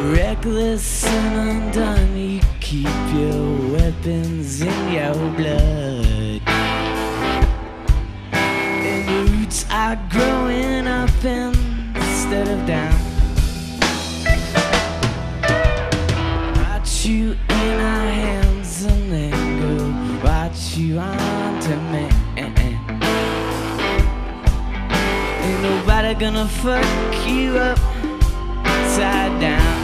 Reckless and undone, you keep your weapons in your blood. And the roots are growing up instead of down. Watch you in our hands and then go watch you onto me. Ain't nobody gonna fuck you up upside down.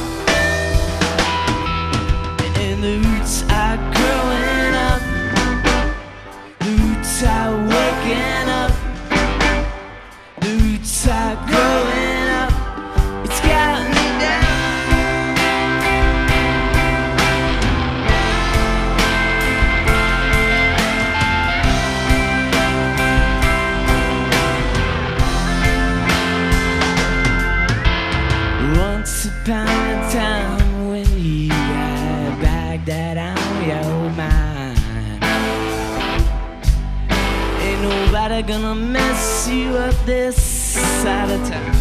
And the roots are growing up, the roots are waking up, the roots are growing up. It's got me down. Once upon a time when you had bagged that on your mind, ain't nobody gonna mess you up this side of town.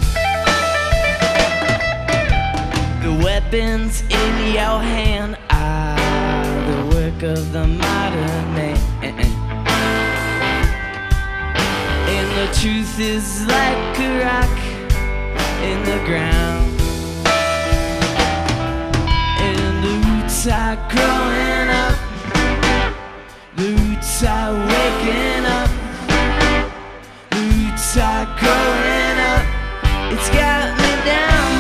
The weapons in your hand are the work of the modern man, and the truth is like a rock in the ground. And the roots are growing up, the roots are waking up, the roots are growing up. It's got me down.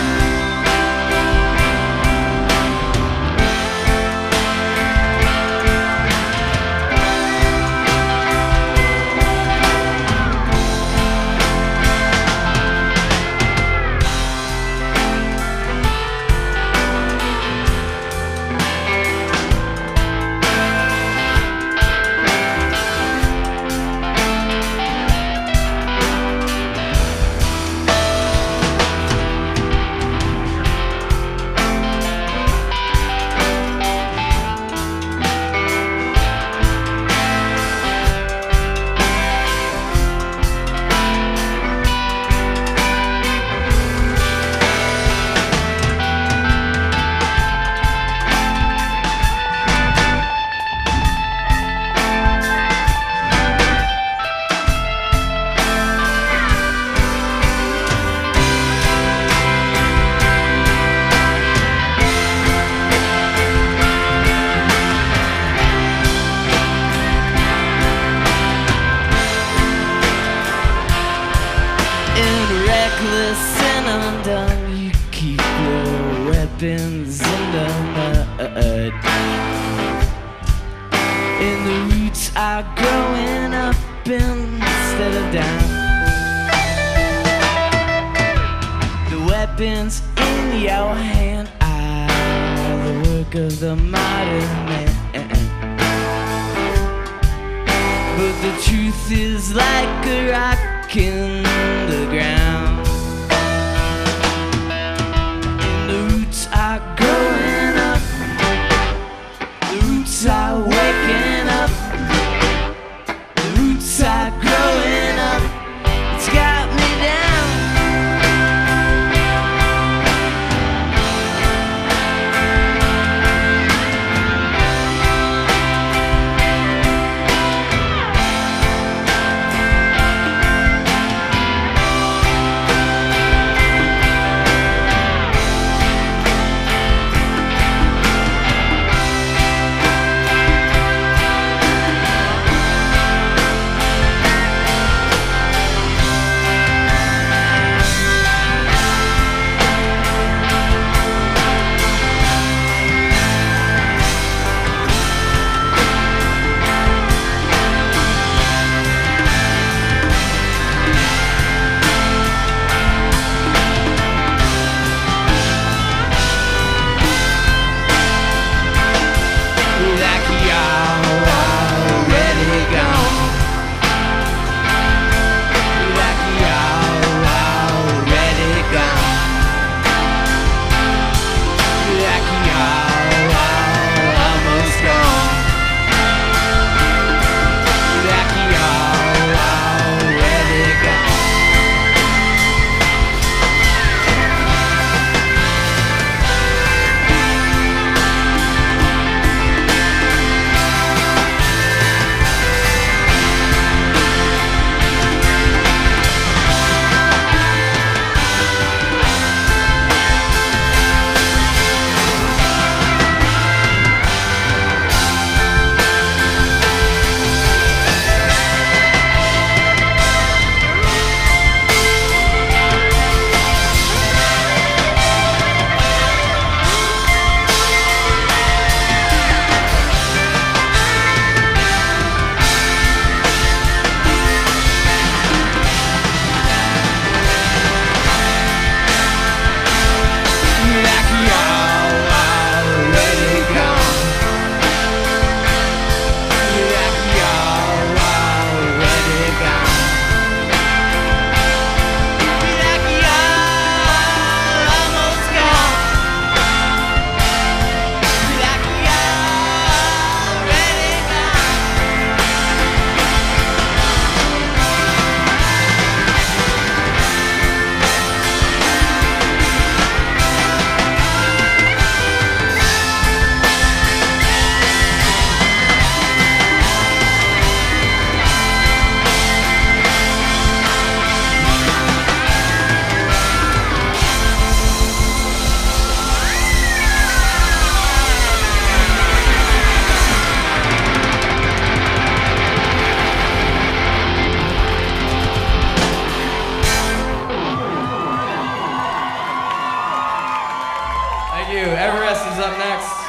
up next.